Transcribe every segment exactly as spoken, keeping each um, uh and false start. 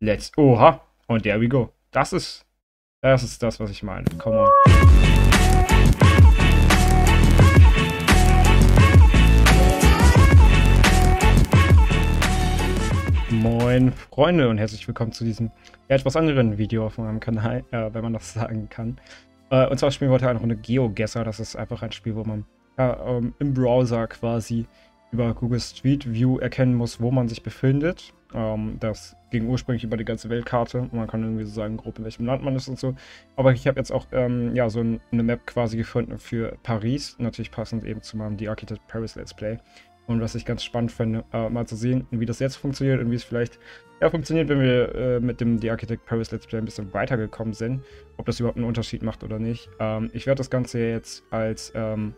Let's. Oha. Und there we go. Das ist. Das ist das, was ich meine. Come on. Moin Freunde und herzlich willkommen zu diesem ja, etwas anderen Video auf meinem Kanal, äh, wenn man das sagen kann. Äh, und zwar spielen wir heute eine Runde GeoGuessr. Das ist einfach ein Spiel, wo man ja, ähm, im Browser quasi über Google Street View erkennen muss, wo man sich befindet. Ähm, das ging ursprünglich über die ganze Weltkarte. Man kann irgendwie so sagen, grob in welchem Land man ist und so. Aber ich habe jetzt auch ähm, ja, so ein, eine Map quasi gefunden für Paris. Natürlich passend eben zu meinem The Architect Paris Let's Play. Und was ich ganz spannend finde, äh, mal zu sehen, wie das jetzt funktioniert und wie es vielleicht ja, funktioniert, wenn wir äh, mit dem The Architect Paris Let's Play ein bisschen weitergekommen sind. Ob das überhaupt einen Unterschied macht oder nicht. Ähm, ich werde das Ganze jetzt als ähm,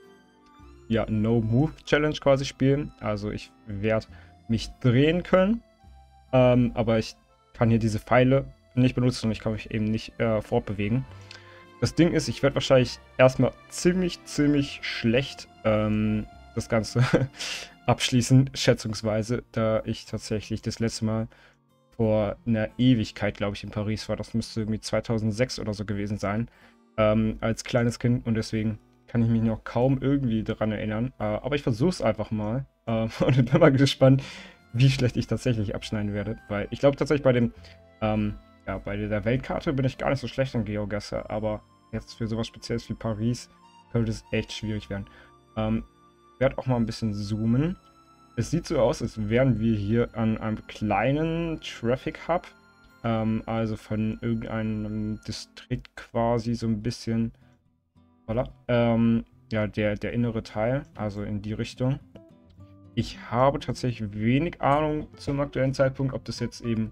ja, No-Move-Challenge quasi spielen. Also ich werde mich drehen können, ähm, aber ich kann hier diese Pfeile nicht benutzen und ich kann mich eben nicht äh, fortbewegen. Das Ding ist, ich werde wahrscheinlich erstmal ziemlich, ziemlich schlecht ähm, das Ganze abschließen, schätzungsweise, da ich tatsächlich das letzte Mal vor einer Ewigkeit, glaube ich, in Paris war. Das müsste irgendwie zweitausendsechs oder so gewesen sein, ähm, als kleines Kind, und deswegen kann ich mich noch kaum irgendwie daran erinnern. Äh, aber ich versuche es einfach mal äh, und bin mal gespannt, wie schlecht ich tatsächlich abschneiden werde, weil ich glaube tatsächlich bei dem, ähm, ja, bei der Weltkarte bin ich gar nicht so schlecht in GeoGuessr, aber jetzt für sowas Spezielles wie Paris könnte es echt schwierig werden. Ähm, Ich werde auch mal ein bisschen zoomen. Es sieht so aus, als wären wir hier an einem kleinen Traffic Hub. Ähm, also von irgendeinem Distrikt quasi so ein bisschen. Voilà. Ähm, ja, der, der innere Teil, also in die Richtung. Ich habe tatsächlich wenig Ahnung zum aktuellen Zeitpunkt, ob das jetzt eben.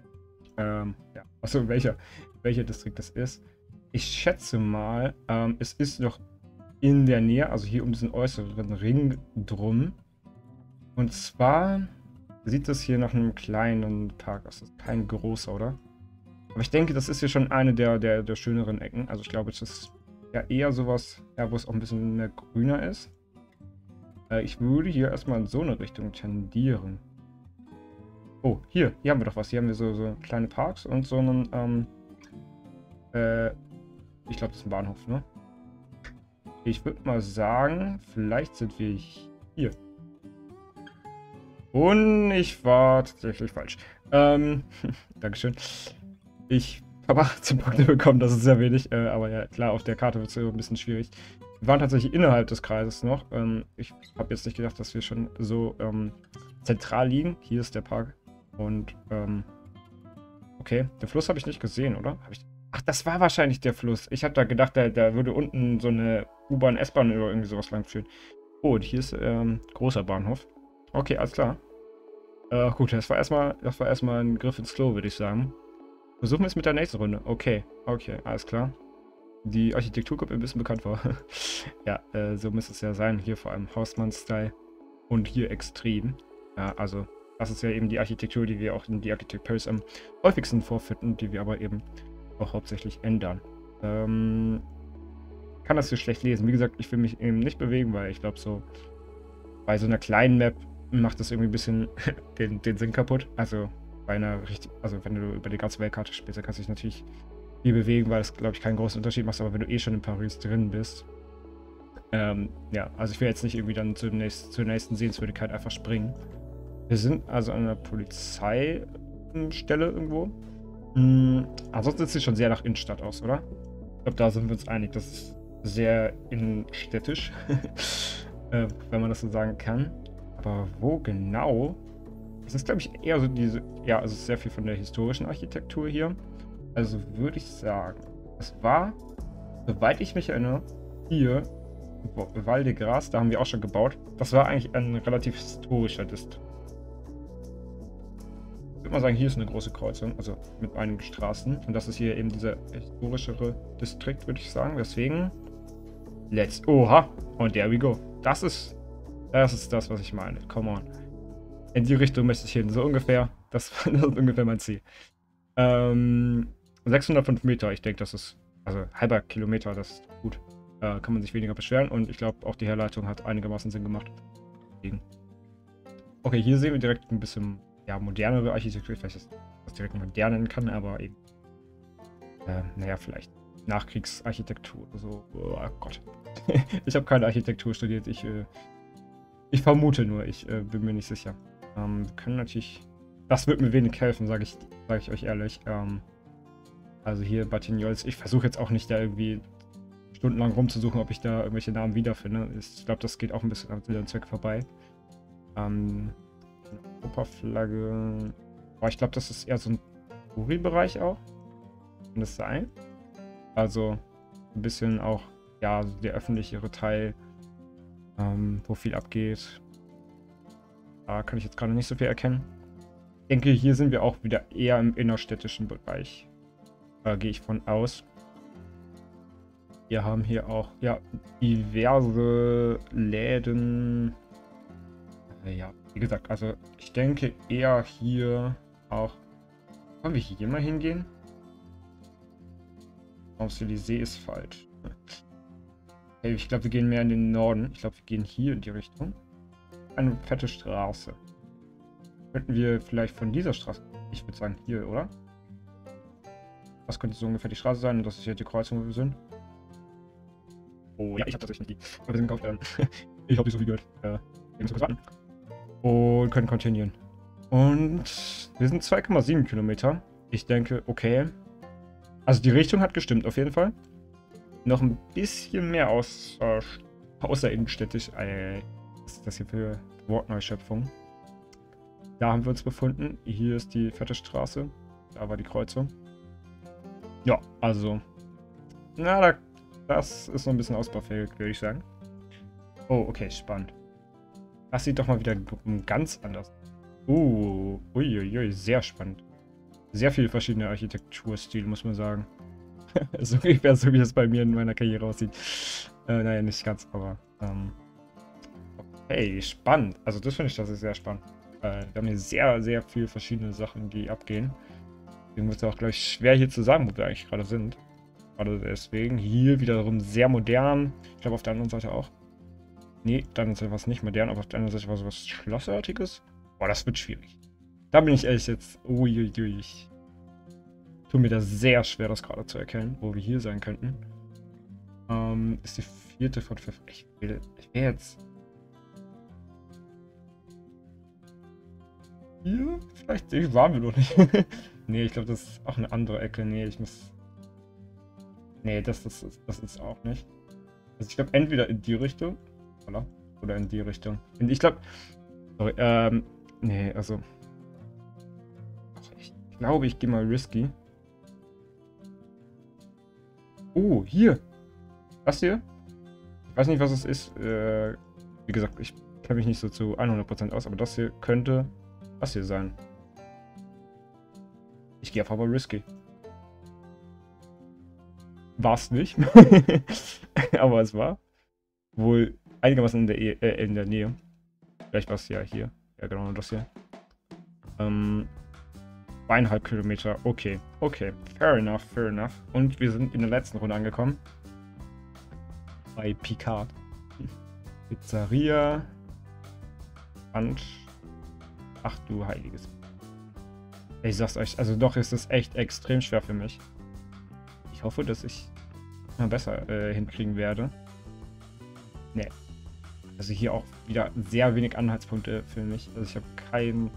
Ähm, ja, also welcher, welcher Distrikt das ist. Ich schätze mal, ähm, es ist noch in der Nähe, also hier um diesen äußeren Ring drum. Und zwar sieht das hier nach einem kleinen Park aus. Das ist kein großer, oder? Aber ich denke, das ist hier schon eine der, der, der schöneren Ecken. Also ich glaube, das ist ja eher sowas, ja, wo es auch ein bisschen mehr grüner ist. Äh, ich würde hier erstmal in so eine Richtung tendieren. Oh, hier, hier haben wir doch was. Hier haben wir so, so kleine Parks und so einen, ähm, äh, ich glaube, das ist ein Bahnhof, ne? Ich würde mal sagen, vielleicht sind wir hier. Und ich war tatsächlich falsch. Ähm, Dankeschön. Ich habe achtzehn Punkte bekommen, das ist sehr wenig. Äh, aber ja, klar, auf der Karte wird es ein bisschen schwierig. Wir waren tatsächlich innerhalb des Kreises noch. Ähm, ich habe jetzt nicht gedacht, dass wir schon so ähm, zentral liegen. Hier ist der Park. Und, ähm, okay, den Fluss habe ich nicht gesehen, oder? Hab ich... Ach, das war wahrscheinlich der Fluss. Ich habe da gedacht, da, da würde unten so eine U-Bahn, S-Bahn oder irgendwie sowas lang führen. Oh, und hier ist ähm, großer Bahnhof. Okay, alles klar. Äh, gut, das war erstmal, das war erstmal ein Griff ins Klo, würde ich sagen. Versuchen wir es mit der nächsten Runde. Okay, okay, alles klar. Die Architektur kommt mir ein bisschen bekannt vor. Ja, äh, so müsste es ja sein. Hier vor allem Hausmann-Style und hier extrem. Ja, also das ist ja eben die Architektur, die wir auch in The Architect Paris am häufigsten vorfinden, die wir aber eben auch hauptsächlich ändern. Ähm, kann das hier schlecht lesen. Wie gesagt, ich will mich eben nicht bewegen, weil ich glaube, so bei so einer kleinen Map macht das irgendwie ein bisschen den, den Sinn kaputt. Also bei einer richtig, also wenn du über die ganze Weltkarte spielst, dann kannst du dich natürlich viel bewegen, weil das, glaube ich, keinen großen Unterschied macht. Aber wenn du eh schon in Paris drin bist, ähm, ja, also ich will jetzt nicht irgendwie dann zur nächsten, zur nächsten Sehenswürdigkeit einfach springen. Wir sind also an einer Polizeistelle irgendwo. Hm, ansonsten sieht es schon sehr nach Innenstadt aus, oder? Ich glaube, da sind wir uns einig. Das ist sehr innenstädtisch, äh, wenn man das so sagen kann. Aber wo genau? Das ist, glaube ich, eher so diese... Ja, also sehr viel von der historischen Architektur hier. Also würde ich sagen, es war, soweit ich mich erinnere, hier, Val de Grace, da haben wir auch schon gebaut. Das war eigentlich ein relativ historischer Distrikt. Ich würde mal sagen, hier ist eine große Kreuzung, also mit einigen Straßen. Und das ist hier eben dieser historischere Distrikt, würde ich sagen. Deswegen, let's... Oha! Und there we go. Das ist... Das ist das, was ich meine. Come on. In die Richtung möchte ich hin. So ungefähr. Das, das ist ungefähr mein Ziel. Ähm, sechshundertfünf Meter. Ich denke, das ist... Also halber Kilometer, das ist gut. Äh, kann man sich weniger beschweren. Und ich glaube, auch die Herleitung hat einigermaßen Sinn gemacht. Okay, hier sehen wir direkt ein bisschen... Ja, modernere Architektur. Vielleicht ist das direkt modern nennen kann, aber eben, äh, naja, vielleicht Nachkriegsarchitektur oder so. Oh Gott. Ich habe keine Architektur studiert, ich, äh, ich vermute nur, ich äh, bin mir nicht sicher. Ähm, wir können natürlich, das wird mir wenig helfen, sage ich, sag ich euch ehrlich. Ähm, also hier Batignolles, ich versuche jetzt auch nicht da irgendwie stundenlang rumzusuchen, ob ich da irgendwelche Namen wiederfinde. Ich glaube, das geht auch ein bisschen am Sinn und Zweck vorbei. Ähm, Europaflagge. Aber ich glaube, das ist eher so ein Touri-Bereich auch. Kann das sein? Also ein bisschen auch, ja, der öffentlichere Teil, ähm, wo viel abgeht. Da kann ich jetzt gerade nicht so viel erkennen. Ich denke, hier sind wir auch wieder eher im innerstädtischen Bereich. Da gehe ich von aus. Wir haben hier auch, ja, diverse Läden. Ja, wie gesagt, also ich denke eher hier auch. Wollen wir hier mal hingehen? Champs-Élysées ist falsch. Hey, ich glaube, wir gehen mehr in den Norden. Ich glaube, wir gehen hier in die Richtung. Eine fette Straße. Könnten wir vielleicht von dieser Straße. Ich würde sagen hier, oder? Das könnte so ungefähr die Straße sein. Und das ist hier die Kreuzung, wo wir sind. Oh ja, ich habe tatsächlich nicht die. Wir sind gekauft. Ähm, ich habe nicht so viel Geld. Äh, wir müssen kurz warten. Und können continuieren. Und wir sind zwei Komma sieben Kilometer. Ich denke, okay. Also die Richtung hat gestimmt, auf jeden Fall. Noch ein bisschen mehr aus, äh, außerinnenstädtisch. Äh, was ist das hier für Wortneuschöpfung? Da haben wir uns befunden. Hier ist die fette Straße. Da war die Kreuzung. Ja, also. Na, da, das ist noch ein bisschen ausbaufähig, würde ich sagen. Oh, okay, spannend. Das sieht doch mal wieder ganz anders. Uh, uiuiui, sehr spannend. Sehr viele verschiedene Architekturstile, muss man sagen. So ungefähr so, wie es bei mir in meiner Karriere aussieht. Äh, naja, nicht ganz, aber... Ähm, okay, spannend. Also das finde ich, das ist sehr spannend. Äh, wir haben hier sehr, sehr viele verschiedene Sachen, die abgehen. Deswegen wird es auch, glaube ich, schwer hier zu sagen, wo wir eigentlich gerade sind. Gerade deswegen. Hier wiederum sehr modern. Ich glaube, auf der anderen Seite auch. Nee, dann ist etwas nicht modern, aber auf der anderen Seite war sowas Schlossartiges. Boah, das wird schwierig. Da bin ich ehrlich jetzt. Uiuiui. Tut mir das sehr schwer, das gerade zu erkennen, wo wir hier sein könnten. Ähm, ist die vierte von fünf. Ich will, ich will jetzt. Hier? Vielleicht hier waren wir noch nicht. Nee, ich glaube, das ist auch eine andere Ecke. Nee, ich muss. Nee, das, das, das, das ist auch nicht. Also ich glaube, entweder in die Richtung. Oder? Oder in die Richtung. Ich glaube. Sorry, ähm. Nee, also. Ich glaube, ich gehe mal risky. Oh, hier. Das hier. Ich weiß nicht, was es ist. Äh, wie gesagt, ich kenne mich nicht so zu hundert Prozent aus, aber das hier könnte das hier sein. Ich gehe einfach mal risky. War es nicht. Aber es war wohl einigermaßen in der, e äh, in der Nähe. Vielleicht war es ja hier. Ja, genau, das hier. Ähm, zweieinhalb Kilometer. Okay, okay. Fair enough, fair enough. Und wir sind in der letzten Runde angekommen. Bei Picard. Pizzeria. Und. Ach du heiliges. Ich sag's euch, also doch ist es echt extrem schwer für mich. Ich hoffe, dass ich mal besser äh, hinkriegen werde. Nee. Also hier auch wieder sehr wenig Anhaltspunkte für mich. Also ich habe keinen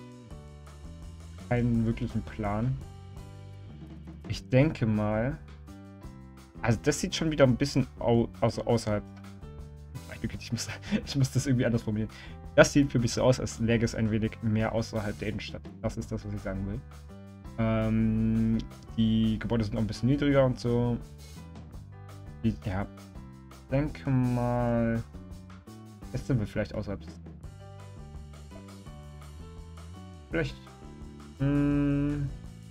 keinen wirklichen Plan. Ich denke mal. Also das sieht schon wieder ein bisschen au also außerhalb. Ich muss, ich muss das irgendwie anders formulieren. Das sieht für mich so aus, als läge es ein wenig mehr außerhalb der Innenstadt. Das ist das, was ich sagen will. Ähm, die Gebäude sind auch ein bisschen niedriger und so. Die, ja, ich denke mal. Jetzt sind wir vielleicht außerhalb. Vielleicht. Mh,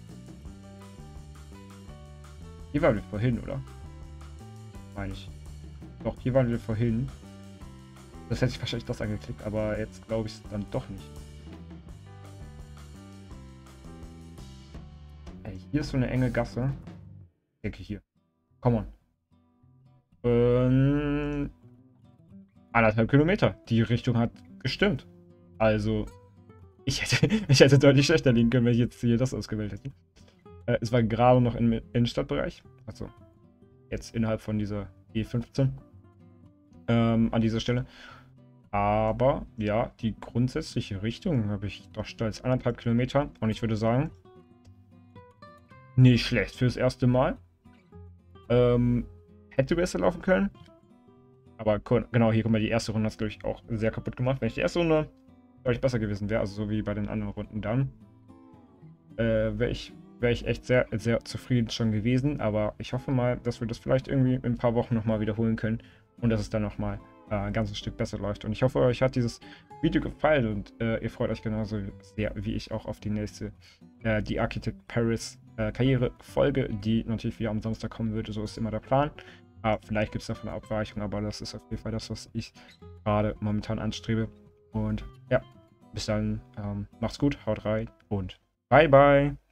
hier waren wir vorhin, oder? Meine ich. Doch, hier waren wir vorhin. Das hätte ich wahrscheinlich das angeklickt, aber jetzt glaube ich es dann doch nicht. Ey, hier ist so eine enge Gasse. Ich denke hier. Come on. Ähm, anderthalb Kilometer. Die Richtung hat gestimmt. Also, Ich hätte, ich hätte deutlich schlechter liegen können, wenn ich jetzt hier das ausgewählt hätte. Äh, es war gerade noch im Innenstadtbereich. Also jetzt innerhalb von dieser E fünfzehn. Ähm, an dieser Stelle. Aber ja, die grundsätzliche Richtung habe ich doch stolz anderthalb Kilometer. Und ich würde sagen, nicht schlecht fürs erste Mal. Ähm, hätte besser laufen können. Aber genau, hier, guck mal, die erste Runde hat es, glaube ich, auch sehr kaputt gemacht. Wenn ich die erste Runde, glaube ich, besser gewesen wäre, also so wie bei den anderen Runden dann, äh, wäre ich, wär ich echt sehr, sehr zufrieden schon gewesen. Aber ich hoffe mal, dass wir das vielleicht irgendwie in ein paar Wochen nochmal wiederholen können und dass es dann nochmal äh, ein ganzes Stück besser läuft. Und ich hoffe, euch hat dieses Video gefallen und äh, ihr freut euch genauso sehr wie ich auch auf die nächste, äh, die Architect Paris äh, Karriere-Folge, die natürlich wieder am Samstag kommen wird. So ist immer der Plan. Ah, vielleicht gibt es davon eine Abweichung, aber das ist auf jeden Fall das, was ich gerade momentan anstrebe. Und ja, bis dann, ähm, macht's gut, haut rein und bye bye.